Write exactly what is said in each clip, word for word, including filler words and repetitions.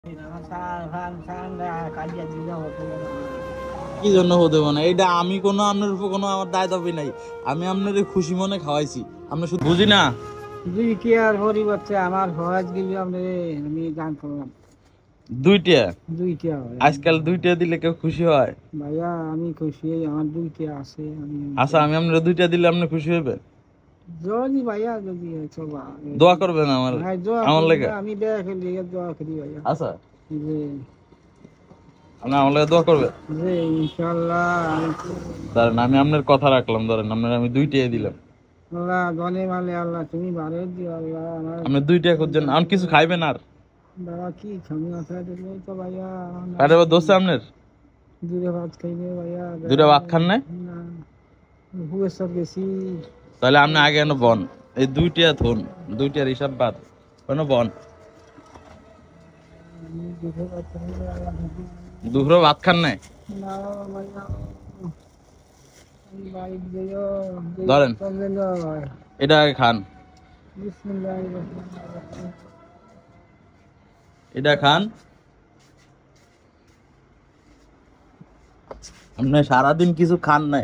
কি জন্য হতে পারে না? এটা আমি কোনো আপনার উপর কোনো আমার দায় দাবি নাই। আমি আপনার খুশি মনে খাওয়াইছি, আপনি শুধু বুঝি না। জি কি আর পরিবর্তে আমার হজ গিলি আপনি আমি গান করলাম দুইটা দুইটা আজকাল দুইটা দিলে কেউ খুশি হয়? ভাইয়া আমি খুশি আমার দুইটা আছে আমি আচ্ছা, আমি আপনার দুইটা দিলে আপনি খুশি হবে? যদি ভাইয়া যদি চলা দোয়া করবেন আমার হ্যাঁ দোয়া আমার করি লেগে? আমি দোয়া করি দোয়া করি ভাইয়া। আচ্ছা, জি আপনি আমার লেগে দোয়া করবেন? জি ইনশাআল্লাহ। ধরেন আমি আপনার কথা রাখলাম, ধরেন আপনার আমি দুইটাই দিলাম। আল্লাহ গনে মালে আল্লাহ তুমি ভালো দিও আল্লাহ আমার আপনি দুইটা খুঁজছেন, আমি কিছু খাইবেন আর? বাবা কি খামি আছে দিলে তো ভাইয়া আরে দোস্ত আপনার দুটো ভাত খাইলে ভাইয়া দুইটা ভাত খান না? না হুয়ে সব গেছি তাহলে আপনি আগে এনে বন, এই দুইটা থন, দুইটার হিসাব বাদ, কোনো বন দুপুরে ভাত খান নাই? ধরেন এটা আগে খান, এটা খান। আপনি সারাদিন কিছু খান নাই।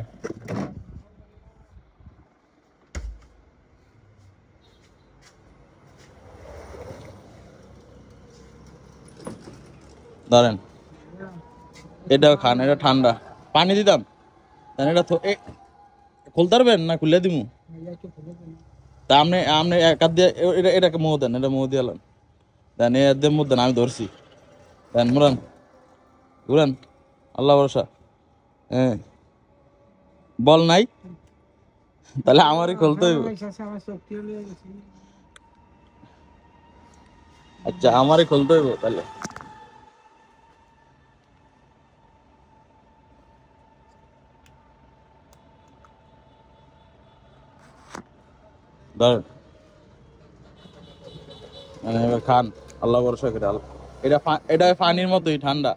ধরেন এটাও খান, এটা ঠান্ডা, পানি দিতাম। এটা খুলতে পারবেন না? খুলে দিমু? তা আপনি আপনি এক হাত দিয়ে এটা এটাকে মোহ দেন, এটা মোহ দিয়ে এলাম দেন, এ দিয়ে মুখ দেন, আমি ধরছি দেন, মুরান ঘুরান, আল্লাহ ভরসা। হ্যাঁ বল নাই, তাহলে আমারই খুলতে হইব। আচ্ছা আমারই খুলতে হইব তাহলে। ধরেন এবার খান, আল্লাহ ভরসা করে। এটা এটা পানির মতোই ঠান্ডা।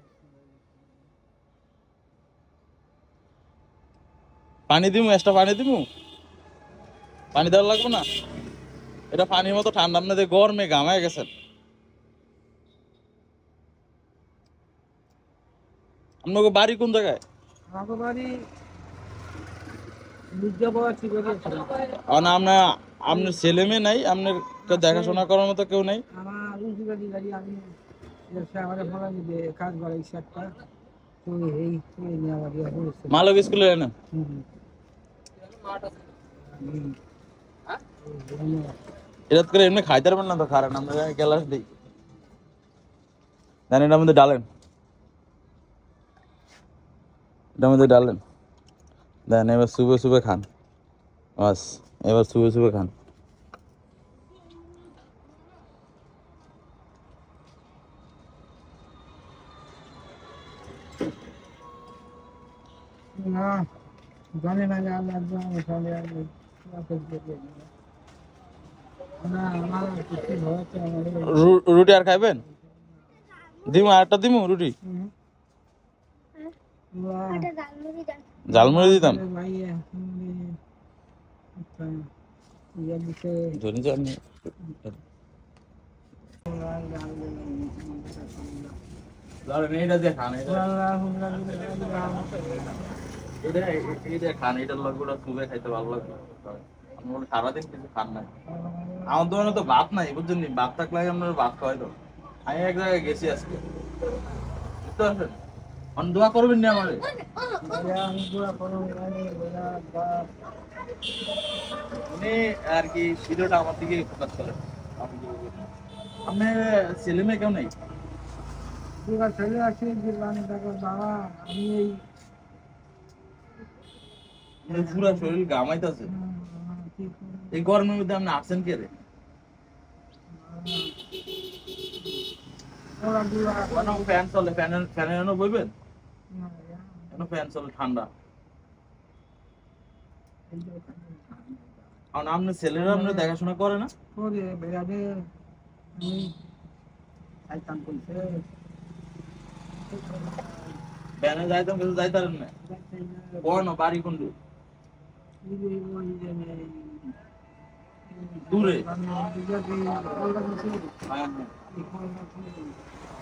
পানি দিমু, এক্সট্রা পানি দিমু? পানি দেওয়া লাগবে না? এটা পানির মতো ঠান্ডা, আপনাদের গরমে ঘামায় গেছেন। আপনাকে বাড়ি কোন জায়গায়? আমাকে বাড়ি আপনার আপনার ছেলে মেয়ে নাই? আপনার কেউ দেখাশোনা করার মতো কেউ নেই? মালক স্কুলে না এটা করে এমনি খাইতে পারবেন না তো, খারাপ আমরা গ্লাস দিই দেন, এটার মধ্যে ডালেন, এটার মধ্যে ডালেন দেন, এবার সুবে সুবে খান, বাস এবার সুবে সুবে খান। রুটি আর খাইবেন? দিমু আর একটা দিমু রুটি, ঝালমুড়ি দিতাম। এইটা দিয়ে খান, এটা খান, এটার লগটা খুবই খাইতে ভালো লাগবে। সারাদিন কিছু খান নাই, আমার দোকানে তো ভাত নাই বুঝছেন, ভাত থাকলে আপনার ভাত খাওয়াই তো। আমি এক জায়গায় গেছি আজকে, বুঝতে পারছেন? দোয়া করবেন না আমারে? উনি আর কি ভিডিওটা আমার দিকে ফোকাস করেন। আপনার ছেলে মেয়ে কেউ নেই? ছেলে আছে বাবা, আমি এই পুরা শরীর গামাইতেছে এই গরমের মধ্যে। আপনি আসছেন কে রে? ফ্যান চলে, ফ্যানের ফ্যানের এনে বইবেন, ফ্যান চলে ঠান্ডা। আপনার ছেলেরা আপনার দেখাশোনা করে না? ব্যানে যাইতাম কিছু যাইতারেন না? কোন বাড়ি কোন দূরে?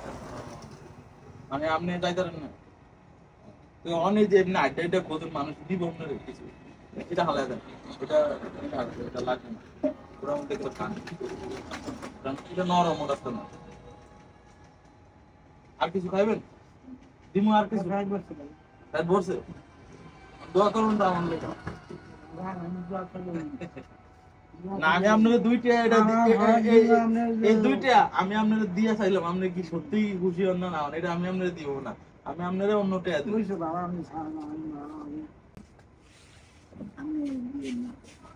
মানে আপনি যাইতারেন না তো অনেক যে এমনি আড্ডা আড্ডা খোঁজেন মানুষ দিব আপনার কিছু এটা হালাই দেন এটা এটা আছে, এটা লাগবে না ওরা মধ্যে করে খান কারণ এটা নরম রাস্তা না আর কিছু খাইবেন দিমু আর কিছু রাত বসে ভাই। রাত বসে দোয়া করুন তো আমার লেগে না, আমি দোয়া করবো না। না আমি আপনাকে দুইটা এটা দি- আমার এ- হজ এ- এই- দিলে আপনার এই যে- দুইটা আমি আপনাকে দিয়ে চাইলাম আপনি কি সত্যি খুশি হন না না হন, এটা আমি আপনাকে দিব না আমি আপনারে অন্যটা দিব বুঝছো বাবা, আমি ছাড় না, আমি বাবা, আমি- আমি দিই না।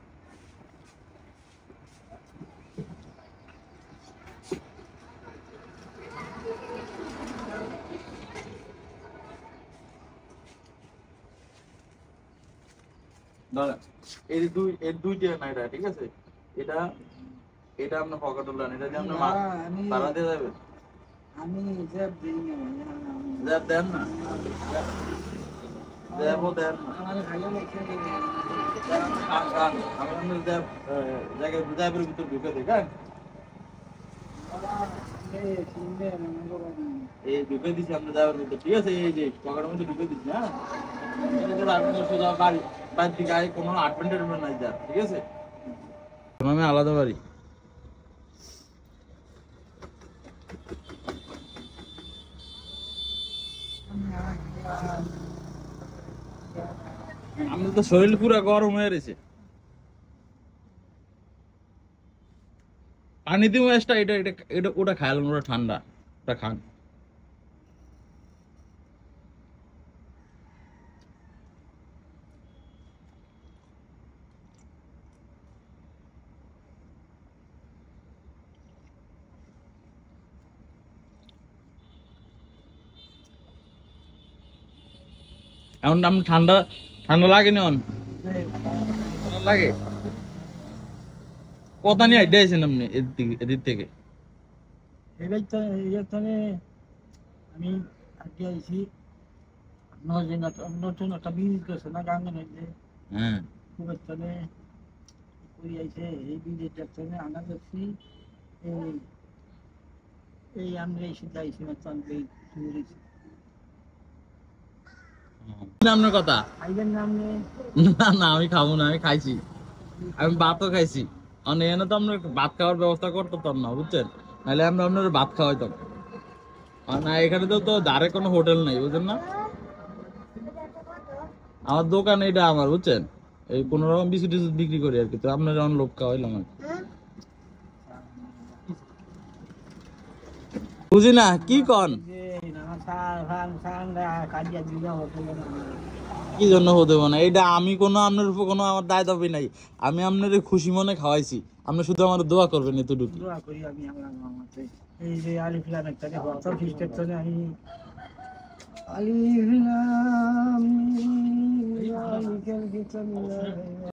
দাঁড়া এই দুই এই দুইটা না এটা ঠিক আছে এটা এটা আপনার পকেটে উঠান এটা দিয়ে আপনার না, আমি- তারা দিয়ে যাবে আমি হিসাব দিই না ভাই, আমি- যা দেন না দেবো দেন না আমার ভালো লাগছে যে- খান খান আমি আপনার দেব জায়গায় জায়গার ভিতর ঢুকে দিই হ্যাঁ বাবা, এই চিনবে মনে করো না। এই ঢুকে দিছি আমরা যাওয়ার ভিতর ঠিক আছে এই যে পকেটের মধ্যে ঢুকে দিছি হ্যাঁ এটা তো রাখবেন সোজা বাড়ি বাড়ি থেকে আয় কোনো আটমেন্টের নাই যা ঠিক আছে আমি আলাদা বাড়ি আমাদের তো শরীর পুরো গরম হয়ে রয়েছে পানি দিব এক্সট্রা এটা এটা এটা ওটা খাইলাম ওটা ঠান্ডা ওটা খান এখন আপনি ঠান্ডা ঠান্ডা লাগে না অন ঠান্ডা লাগে কথা নিয়ে আইডিয়া আছেন আপনি এদিক থেকে এদিক থেকে এবার তো এর তলে আমি আজকে আইছি নতুন একটা নতুন একটা বিল করছে না গাঙ্গন হইলে হ্যাঁ খুব তলে কই আইছে এই বিলের তলে আনা যাচ্ছি এই এই আমরা এসে যাইছি না তলে টুরিস্ট আপনার কথা আইবেন নাম নেই না না আমি খাবো না আমি খাইছি আমি ভাতও খাইছি মানে এনে তো আমরা ভাত খাওয়ার ব্যবস্থা করতাম না বুঝছেন নাহলে আমরা আপনার ভাত খাওয়াইতাম আর না এখানে তো তো ধারে কোনো হোটেল নেই বুঝছেন না আমার দোকান এটা আমার বুঝছেন এই কোনো রকম বিস্কুট টিস্কুট বিক্রি করি আর কি তো আপনার যখন লোক খাওয়াইলাম আর কি। বুঝি না কি কন যে আমার সার ফান সান্ডা কাজিয়া দিলা হোটেলে না কি জন্য হতে না এটা আমি কোনো আপনার উপর কোনো আমার দায় দাবি নাই আমি আপনার খুশি মনে খাওয়াইছি আপনি শুধু আমার দোয়া করবেন এতটুকু দোয়া করি আমি আমার মামাতে এই যে আলিফলাম একটা দেখো তো খ্রিস্টের তো আমি আলিফলাম